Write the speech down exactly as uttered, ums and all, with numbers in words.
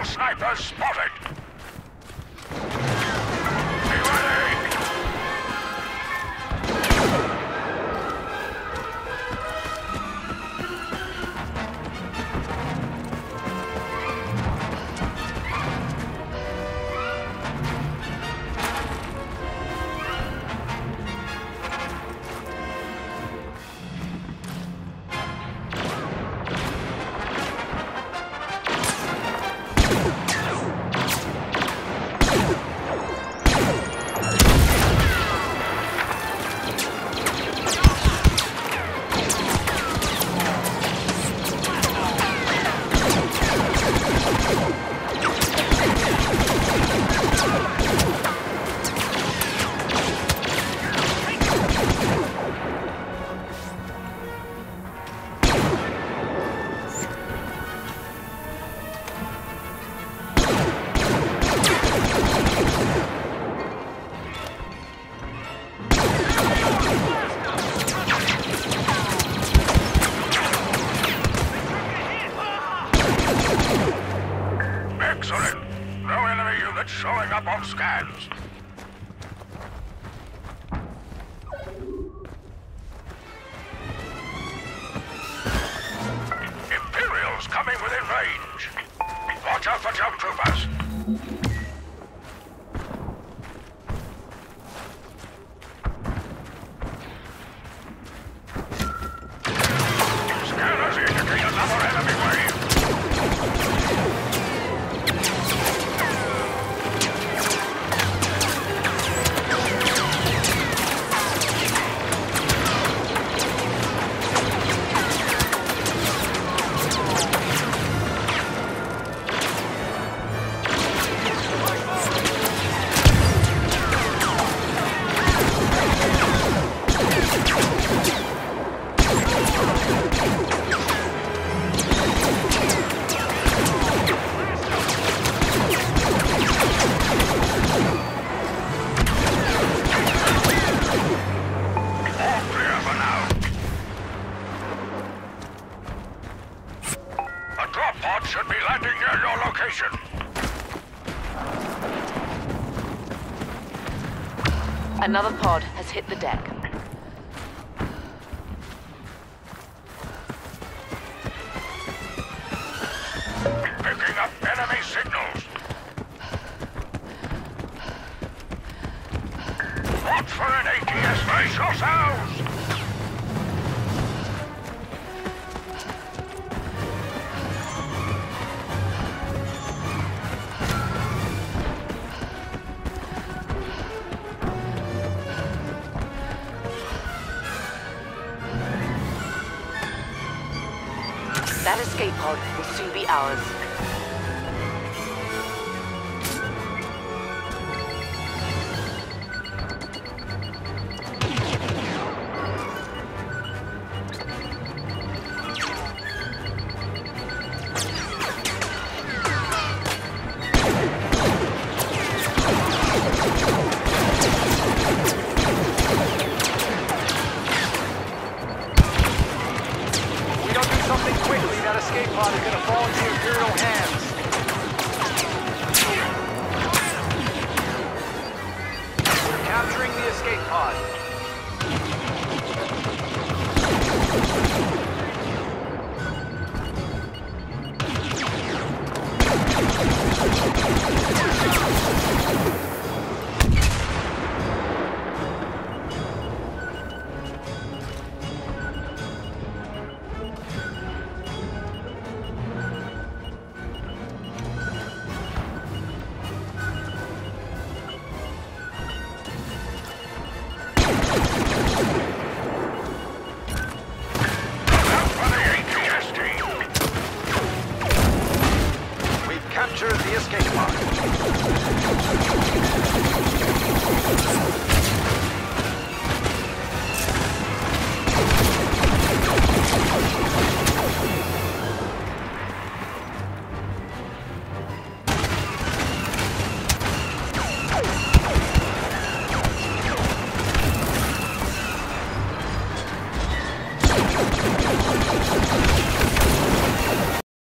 Snipers spotted! Be ready! Excellent! No enemy units showing up on scans. Imperials coming within range. Watch out for jump troopers. Scanners indicate another enemy wave. Should be landing near your location. Another pod has hit the deck. Picking up enemy signals. Watch for an A T S. Brace yourselves! That escape pod will soon be ours. Something quickly, that escape pod is gonna fall into Imperial hands. We're capturing the escape pod. Capture the escape pod.